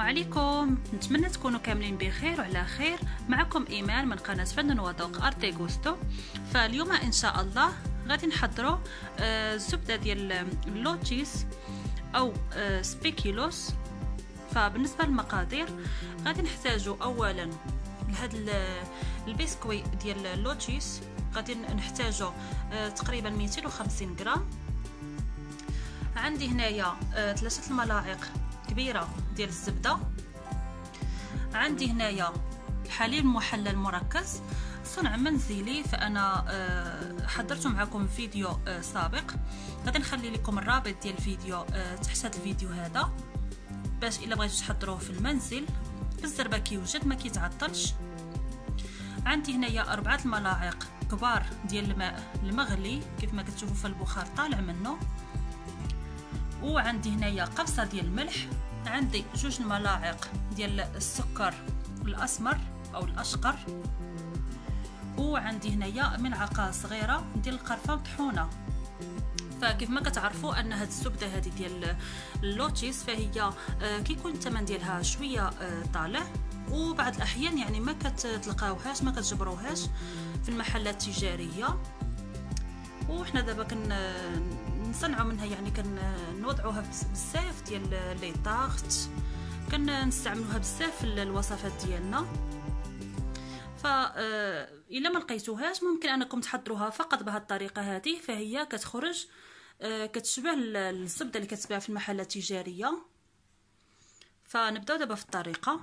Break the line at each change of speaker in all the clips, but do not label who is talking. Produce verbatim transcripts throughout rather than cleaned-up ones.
عليكم، نتمنى تكونوا كاملين بخير وعلى خير. معكم ايمان من قناه فنن وذوق ارتي غوستو. فاليوم ان شاء الله غادي نحضروا آه الزبده ديال اللوتيس او آه سبيكيلوس. فبالنسبه للمقادير غادي نحتاجوا اولا لهذا البسكوي ديال اللوتيس، غادي نحتاجوا آه تقريبا مئتين وخمسين غرام. عندي هنايا آه ثلاثه الملاعق كبيره ديال الزبده. عندي هنايا الحليب المحلى المركز صنع منزلي، فانا حضرته معكم فيديو سابق، غادي نخلي لكم الرابط ديال الفيديو تحت هذا الفيديو هذا باش الا بغيتو تحضروه في المنزل بالزربه كيوجد ما كيتعطلش. عندي هنايا أربعة الملاعق كبار ديال الماء المغلي كيف ما كتشوفوا في البخار طالع منه. وعندي هنايا قفصه ديال الملح. عندي جوج الملاعق ديال السكر الاسمر او الاشقر. وعندي هنايا ملعقه صغيره ديال القرفه مطحونه. فكيف ما كتعرفوا ان هاد الزبده هذه ديال اللوتيس فهي كيكون الثمن ديالها شويه طالع، وبعض الاحيان يعني ما كتلقاوهاش ما كتجبروهاش في المحلات التجاريه. وحنا دابا كن نصنعوا منها، يعني كنوضعوها بزاف ديال لي طارت، كنستعملوها بزاف في الوصفات ديالنا. ف الا ما لقيتوهاش ممكن انكم تحضروها فقط بهذه الطريقه هذه، فهي كتخرج كتشبه الزبده اللي كتباع في المحلات التجاريه. فنبداو دابا في الطريقه،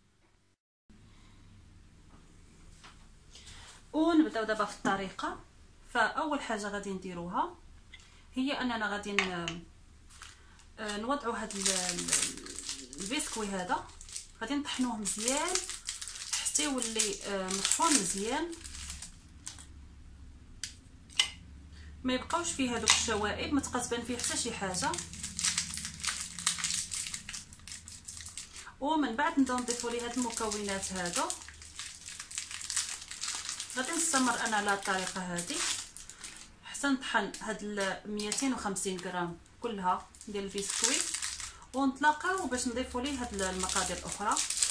ونبداو دابا في الطريقه. فاول حاجه غادي نديروها هي اننا غادي نوضعوا هذا البسكوي هذا، غادي نطحنوه مزيان حتى يولي مطحون مزيان، ما يبقاوش فيه هذوك الشوائب، ما تبقى تبان فيه حتى شي حاجه. ومن بعد نبداو نضيفوا ليه هاد المكونات هادو. غادي نستمر انا على الطريقه هذه حتى نطحن هاد مئتين وخمسين غرام كلها ديال البسكويت، ونتلاقاو باش نضيفوا ليه هاد المقادير الاخرى.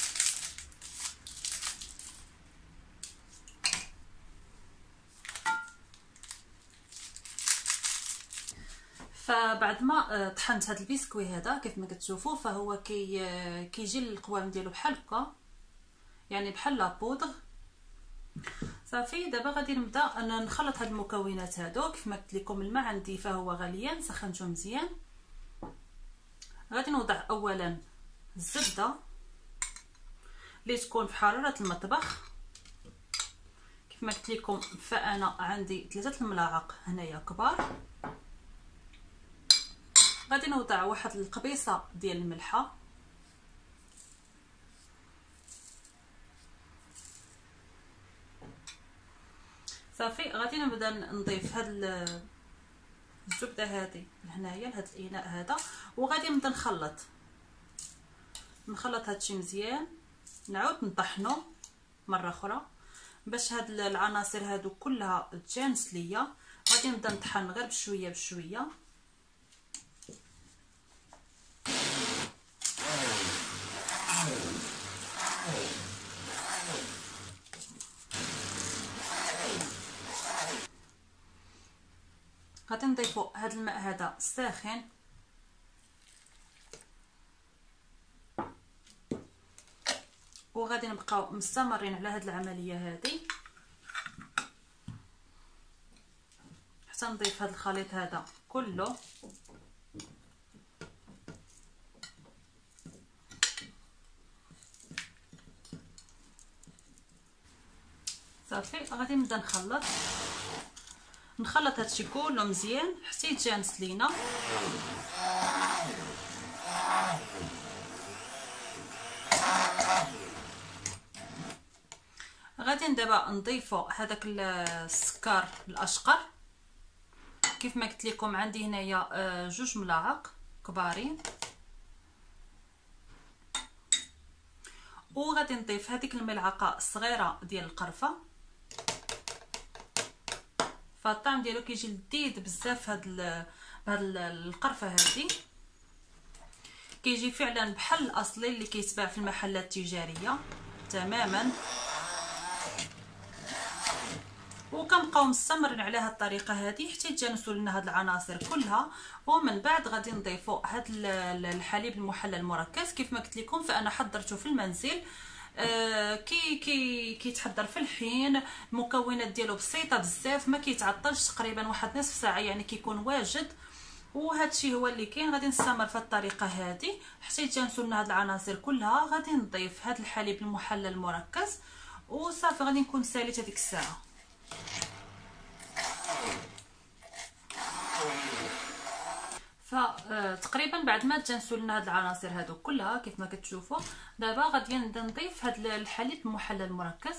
فبعد ما طحنت هاد البسكوي هذا كيف ما كتشوفوا فهو كي كيجي القوام ديالو بحال هكا، يعني بحال لا بودغ. صافي دابا غادي نبدا انا نخلط هاد المكونات هادو. كيف ما قلت لكم الماء عندي فهو غليان، سخنته مزيان. غادي نوضع اولا الزبده اللي تكون في حراره المطبخ. كيف ما قلت لكم فانا عندي ثلاثه الملاعق هنايا كبار. غادي نوضع واحد القبيصه ديال الملحه. صافي غادي نبدا نضيف هاد الزبده هذه لهنايا لهاد الاناء هذا، وغادي نبدا نخلط نخلط هادشي مزيان. نعاود نطحنو مره اخرى باش هاد العناصر هادو كلها تجانس ليا. غادي نبدا نطحن غير بشويه بشويه. غادي نضيفوا هذا الماء هذا الساخن، وغادي نبقاو مستمرين على هذه العمليه هذه حتى نضيف هذا الخليط هذا كله. صافي غادي نبدا نخلط نخلط هادشي كله مزيان حتى يتجانس لينا. غادي دابا نضيفوا هذاك السكر الاشقر. كيف ما قلت لكم عندي هنايا جوج ملاعق كبارين. وغادي نضيف هذيك الملعقه الصغيره ديال القرفه. فالطعم ديالو كيجي لذيذ بزاف هاد بهاد القرفه هذه. كيجي فعلا بحال الاصلي اللي كيتباع في المحلات التجاريه تماما. وكنبقاو مستمرين على هذه الطريقه هذه حتى يتجانسوا لنا هاد العناصر كلها. ومن بعد غادي نضيفوا هاد الحليب المحلى المركز كيف ما قلت لكم، فانا حضرته في المنزل. آه كي كي كيتحضر في الحين، المكونات ديالو بسيطه بزاف، ما كيتعطلش، تقريبا واحد نصف ساعه يعني كيكون واجد. وهذا الشيء هو اللي كاين. غادي نستمر في الطريقه هذه حتى يتجانسوا لنا هاد العناصر كلها. غادي نضيف هاد الحليب المحلى المركز وصافي غادي نكون ساليت هذيك الساعه. فتقريبا بعد ما تجانسوا لنا هاد العناصر هادو كلها كيف ما كتشوفوا، دابا غادي نضيف هاد الحليب المحلى المركز.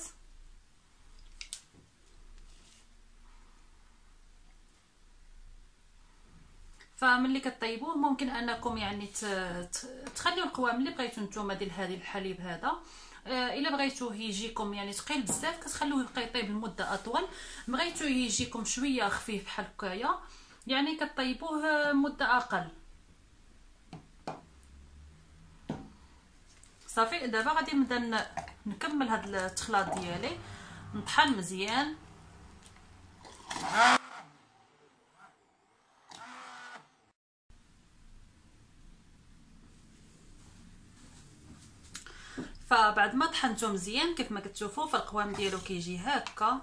فملي كطيبوه ممكن انكم يعني تخليو القوام اللي بغيتو نتوما ديال هذه الحليب هذا. آه الا بغيتوه يجيكم يعني ثقيل بزاف كتخلوه يبقى يطيب لمده اطول، بغيتوه يجيكم شويه خفيف بحال هكايا يعني كطيبوه مده اقل. صافي دابا غادي نبدا نكمل هاد التخلاط ديالي، نطحن مزيان. فبعد ما طحنته مزيان كيف ما كتشوفوا فالقوام ديالو كيجي هكا.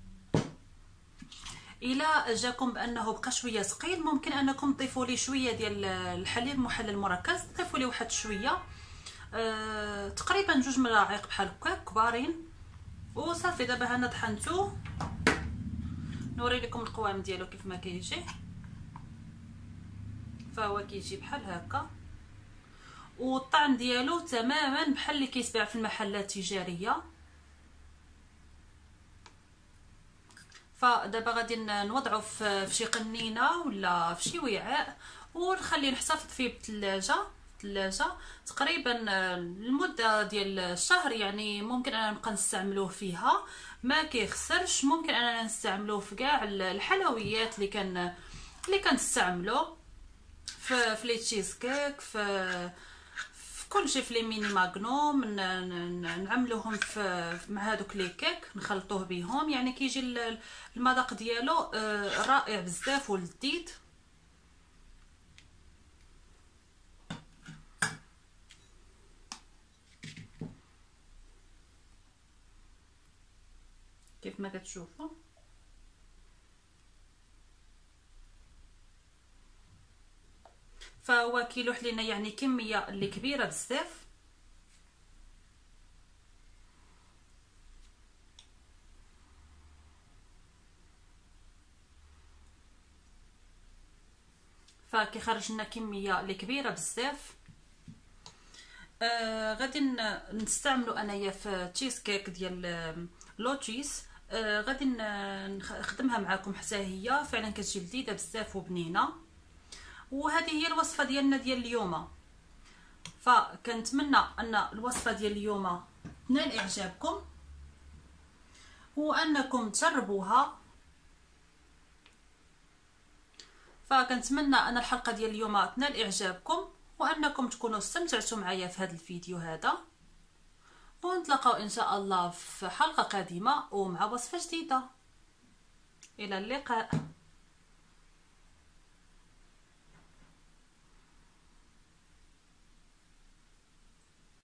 الا جاكم بانه بقى شويه ثقيل ممكن انكم تضيفوا ليه شويه ديال الحليب المحلى المركز، تضيفوا ليه واحد شويه أه تقريبا جوج ملاعق بحال هكا كبارين. وصافي دابا انا طحنته، نوري لكم القوام ديالو كيف ما كيجي. فهو كيجي بحال هكا، والطعم ديالو تماما بحال اللي كيتباع في المحلات التجاريه. فدابا غادي نوضعو في شي قنينه ولا في شي وعاء ونخليه نحتفظ فيه بالثلاجه الثلاجه تقريبا المده ديال الشهر، يعني ممكن انا نبقى نستعملوه فيها ما كيخسرش. ممكن انا نستعملوه في كاع الحلويات اللي كان اللي كنستعملو في في لي تشيز كيك، في كلشي، في لي ميني ماغنوم نعملوهم في مع هذوك لي كيك نخلطوه بهم، يعني كيجي المذاق ديالو رائع بزاف ولذيذ. كيف ما كتشوفوا فهو كيلوح لينا يعني كميه اللي كبيره بزاف. فكيخرج لنا كميه اللي كبيره بزاف. آه غادي نستعملوا انايا في تشيز كيك ديال لوتشيس. آه غادي نخدمها معكم حتى هي فعلا كتجي لذيذه بزاف وبنينه. وهذه هي الوصفه ديالنا ديال اليوم. فكنتمنى ان الوصفه ديال اليوم تنال اعجابكم وانكم تجربوها. فكنتمنى ان الحلقه ديال اليوم تنال اعجابكم وانكم تكونوا استمتعتوا معايا في هذا الفيديو هذا. ونتلاقاو ان شاء الله في حلقه قادمه ومع وصفه جديده. الى اللقاء.